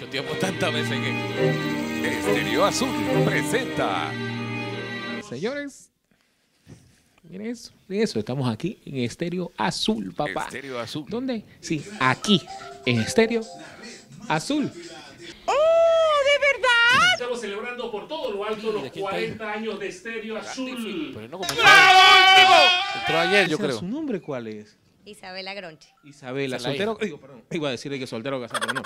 mucho tiempo, tantas veces que... Estéreo Azul presenta. Señores, miren eso, estamos aquí en Estéreo Azul, papá. Estéreo Azul. ¿Dónde? Sí, aquí, en Estéreo Azul. Estamos celebrando por todo lo alto los 40 años de Estéreo Azul. Pero no comenzó. Entró ayer, yo creo. ¿Su nombre cuál es? Isabela Gronchi. Isabela, Esa es la soltero, digo, perdón, iba a decirle que soltero o casado, pero no.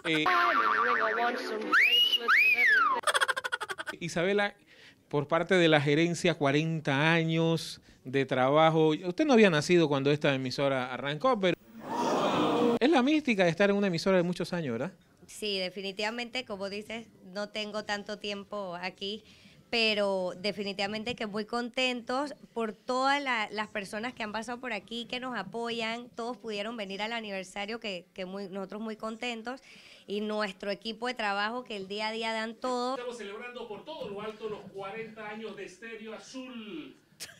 Isabela, por parte de la gerencia, 40 años de trabajo. Usted no había nacido cuando esta emisora arrancó, pero es la mística de estar en una emisora de muchos años, ¿verdad? Sí, definitivamente, como dices, no tengo tanto tiempo aquí, pero definitivamente que muy contentos por todas las personas que han pasado por aquí, que nos apoyan. Todos pudieron venir al aniversario, nosotros muy contentos, y nuestro equipo de trabajo que el día a día dan todo. Estamos celebrando por todo lo alto los 40 años de Estéreo Azul.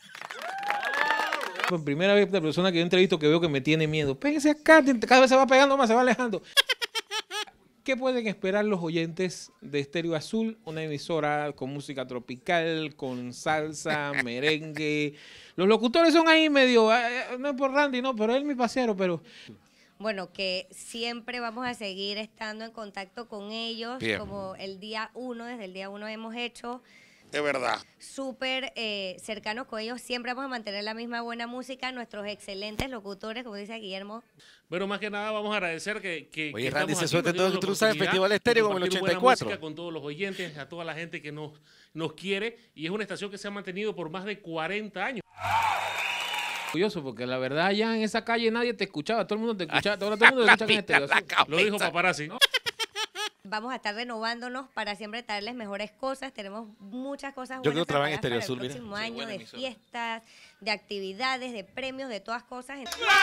Por primera vez de persona que yo entrevisto que veo que me tiene miedo. Péguese acá, cada vez se va pegando más, se va alejando. ¿Qué pueden esperar los oyentes de Estéreo Azul? Una emisora con música tropical, con salsa, merengue. Los locutores son ahí medio, no es por Randy, no, pero él es mi pasero, pero... Bueno, que siempre vamos a seguir estando en contacto con ellos, Bien. como desde el día 1 hemos hecho. De verdad. Súper cercanos con ellos, siempre vamos a mantener la misma buena música, nuestros excelentes locutores, como dice Guillermo. Bueno, más que nada vamos a agradecer que Oye, estamos Randy, se aquí, suelta nos todo dieron el la truza del oportunidad Festival de Estéreo como el compartir buena 84. música con todos los oyentes, a toda la gente que nos quiere, y es una estación que se ha mantenido por más de 40 años. Orgulloso, porque la verdad allá en esa calle nadie te escuchaba, todo el mundo te escuchaba, ahora todo el mundo te escucha en Estéreo Azul. Lo dijo Paparazzi. Vamos a estar renovándonos para siempre traerles mejores cosas. Tenemos muchas cosas Yo quiero buenas trabajar en preparadas Estéreo para Azul, el mira. próximo Sí, año, buena de emisora. fiestas, de actividades, de premios, de todas cosas.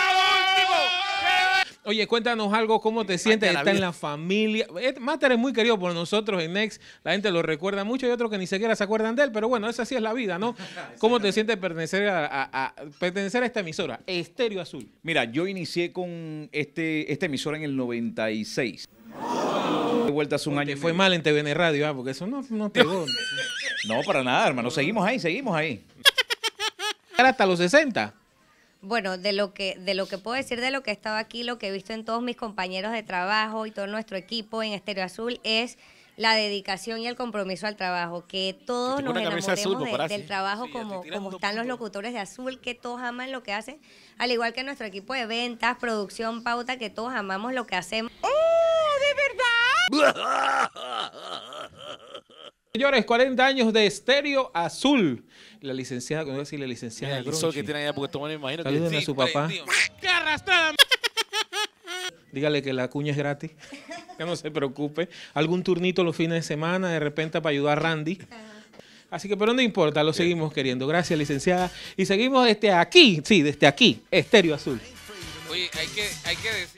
Oye, cuéntanos algo, ¿cómo te sientes de la estar en vida. la familia? Master es muy querido por nosotros en Next, la gente lo recuerda mucho y otros que ni siquiera se acuerdan de él, pero bueno, esa sí es la vida, ¿no? ¿Cómo te sientes pertenecer pertenecer a esta emisora, Estéreo Azul? Mira, yo inicié con esta emisora en el 96. De vuelta hace un año. Te y fue medio. mal en TVN Radio, porque eso no pegó. No, para nada, hermano. Seguimos ahí, seguimos ahí. Era hasta los 60. Bueno, de lo que puedo decir de lo que he estado aquí, lo que he visto en todos mis compañeros de trabajo y todo nuestro equipo en Estéreo Azul es la dedicación y el compromiso al trabajo, que todos tengo nos una camisa azul, enamoremos paparazzi. del trabajo Sí, ya estoy como tirando están los puntos. locutores locutores de Azul, que todos aman lo que hacen, al igual que nuestro equipo de ventas, producción, pauta, que todos amamos lo que hacemos. Señores, 40 años de Estéreo Azul. La licenciada, ¿cómo voy a decir la licenciada? Mira, el sol que Gronchi. tiene allá, porque toma, me imagino que... Salúdenme a su papá. prendido. Dígale que la cuña es gratis, que no se preocupe. Algún turnito los fines de semana, de repente para ayudar a Randy. Así que, pero no importa, lo seguimos queriendo. Gracias, licenciada. Y seguimos desde aquí, sí, desde aquí, Estéreo Azul. Oye, hay que decir...